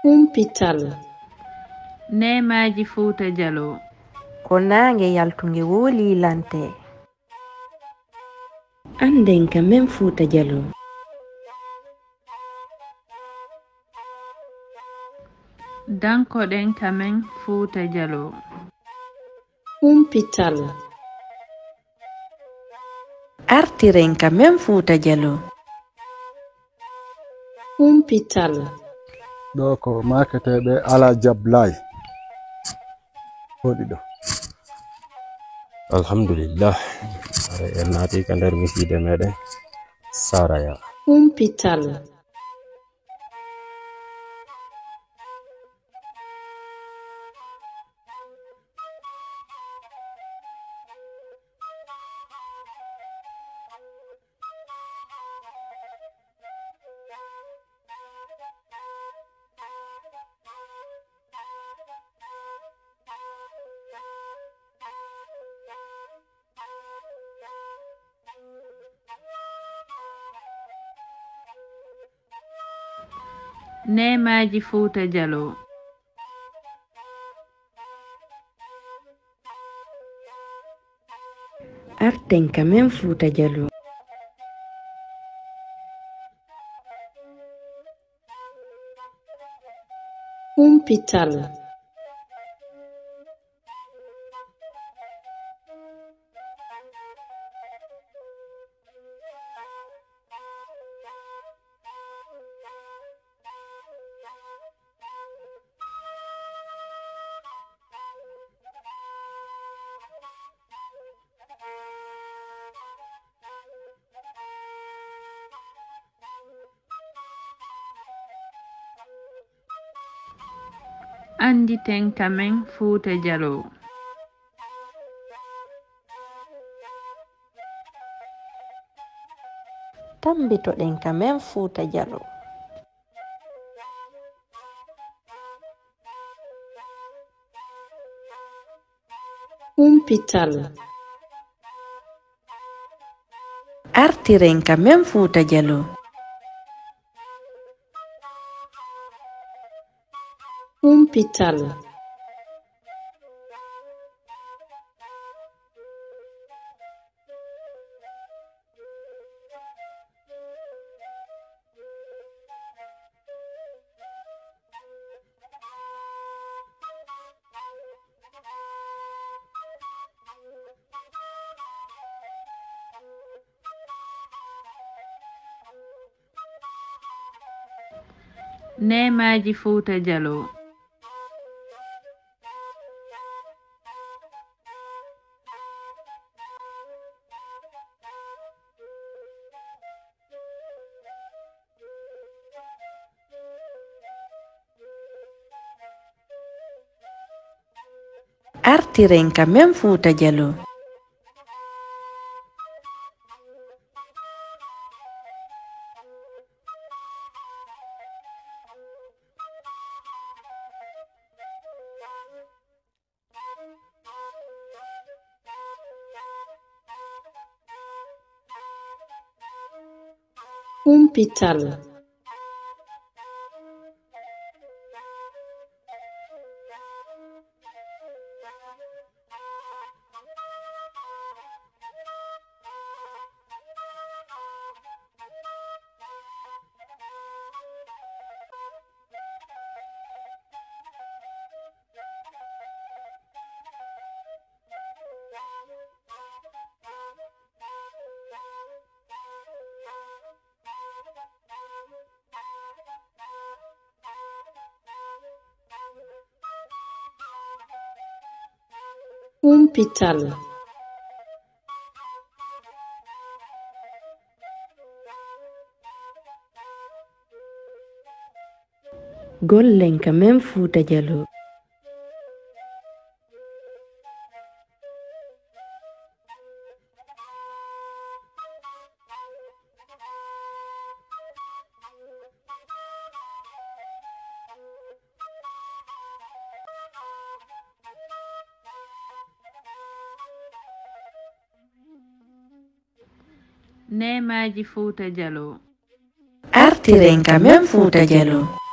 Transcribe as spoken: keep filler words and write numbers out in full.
Humpital nemaji Fuuta Jallo ko nange yaltunge woli lante anden ka men Fuuta Jallo dankoɗen kamen Fuuta Jallo Humpital artiren ka men Fuuta Jallo Humpital ɗo ko maketeɓe ala jablay hoɗi ɗo alhamdulillah en naati ka nder miside meɗen Saraya. Humpital nemaji Fuuta Jallo arten ka men Fuuta Jallo Humpital anditen kamen Fuuta Jallo tambitoɗen ka men Fuuta Jallo Humpital artiren ka men Fuuta Jallo Humpital nemaji Fuuta Jallo artiren ka men Fuuta Jallo Humpital Humpital gollen ka men Fuuta Jallo nemaji Fuuta Jallo artiren ka men Fuuta Jallo